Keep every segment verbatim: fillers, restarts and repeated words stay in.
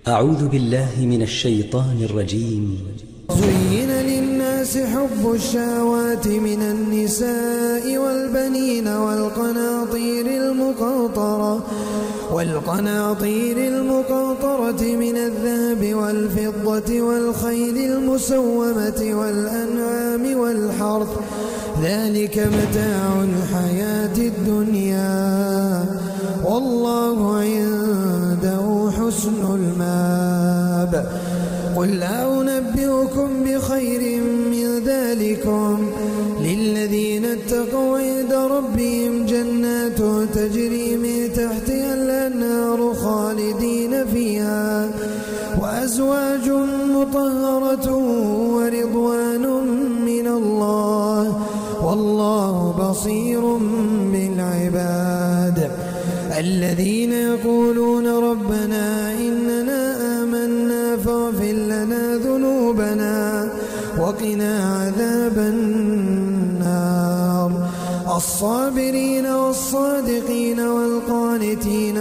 أعوذ بالله من الشيطان الرجيم. زين للناس حب الشهوات من النساء والبنين والقناطير المقنطرة والقناطير المقنطرة من الذهب والفضة والخيل المسومة والأنعام والحرث، ذلك متاع الحياة الدنيا والله عنده حسن المآب. قل أنبئكم بخير من ذلكم للذين اتقوا عند ربهم جنات تجري من تحتها الأنهار خالدين فيها وأزواج مطهرة ورضوان من الله والله بصير بالعباد. الذين يقولون ربنا إننا آمنا فاغفر لنا ذنوبنا وقنا عذاب النار. الصابرين والصادقين والقانتين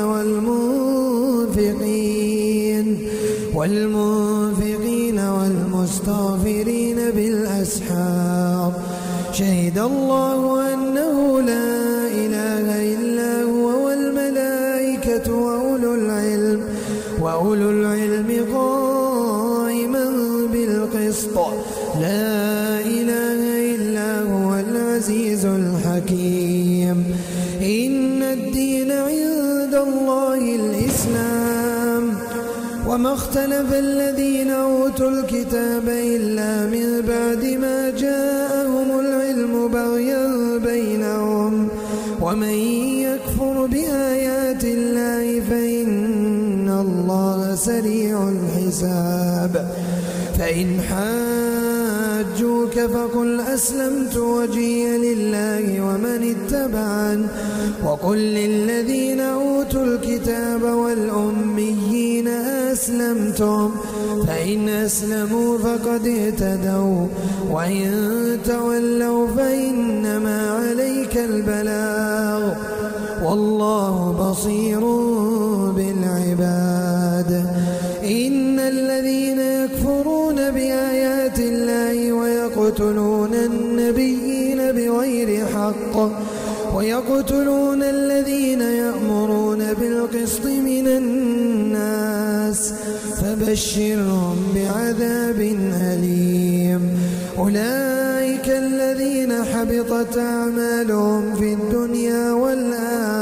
والمنفقين والمنفقين والمستغفرين بالأسحار. شهد الله أنه لا إله إلا هو والملائكة وأولو العلم وأولو العلم قائما بالقسط لا إله إلا هو العزيز الحكيم. إن الدين عند الله الإسلام وما اختلف الذين أوتوا الكتاب إلا من بعد ما جاءهم العلم بغيا بينهم ومن يكفر بآيات الله فإن الله سريع الحساب. فإن حاجوك فقل أسلمت وجهي لله ومن اتبعن وقل للذين أوتوا الكتاب والأميين أسلمتم فإن أسلموا فقد اهتدوا وإن تولوا فإنما عليك البلاغ والله بصير بالعباد. إن الذين يكفرون بآيات الله ويقتلون النبيين بغير حق ويقتلون الذين يأمرون بالقسط من الناس فبشرهم بعذاب أليم. أولئك الذين حبطت أعمالهم في الدنيا والآخرة